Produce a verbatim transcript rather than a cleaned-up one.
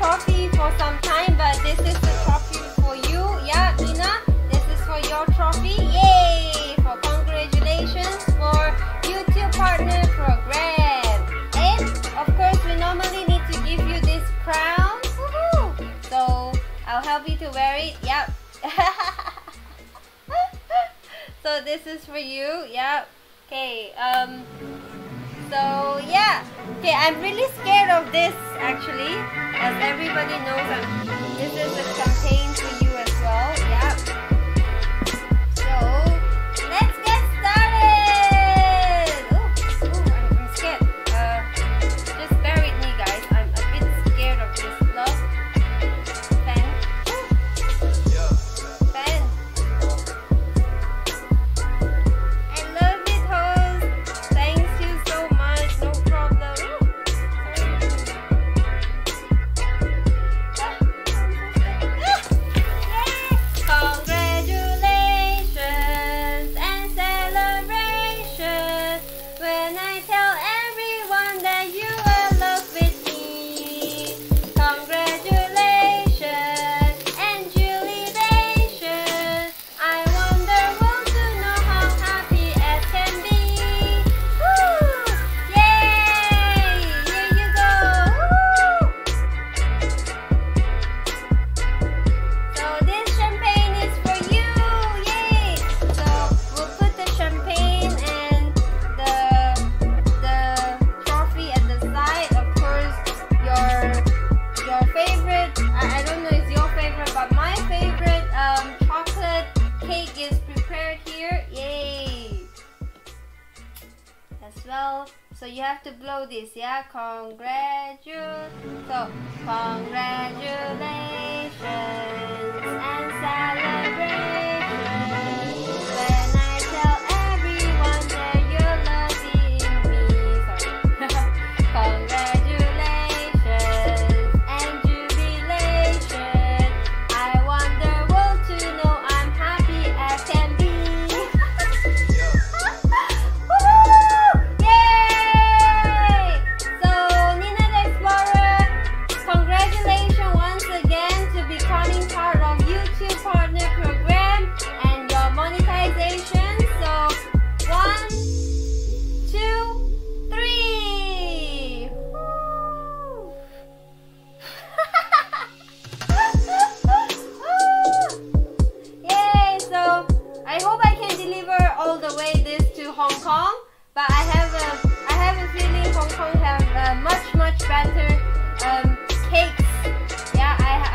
trophy for some time, but this is the trophy for you. Yeah, Nina, this is for your trophy. Yay! For congratulations for YouTube Partner Program. And of course, we normally need to give you this crown. Woohoo! So I'll help you to wear it. Yep. So this is for you. Yep. Okay. Um. So yeah. Okay. I'm really scared of this actually, as everybody knows. I'm, this is a campaign for you as well. Yep. So let's get started. Ooh, ooh, I'm, I'm scared. Uh, just bear with me, guys. I'm a bit scared of this. Love. Pen. Yeah. Pen. I love it, host. Thanks you so much. No problem. Congratulations and celebrations when I tell everyone that you are loved with me. Congratulations and jubilations. I wonder want to know how happy as can be. Woo! Yay! Here you go. Woo! So this champagne is for you. Yay! So we'll put the champagne and the the trophy at the side. Of course, your your favorite. I, I don't know if it's your favorite, but my favorite um chocolate cake is prepared here. Yay! As well. So you have to blow this, yeah? Congratulations. So congratulations.